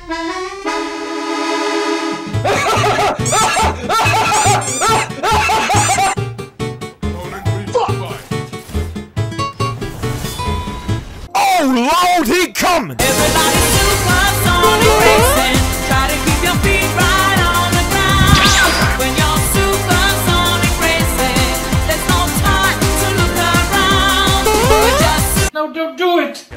Oh Lord, he coming! Everybody's supersonic racing. Try to keep your feet right on the ground. When you're supersonic racing, there's no time to look around. Just no, don't do it.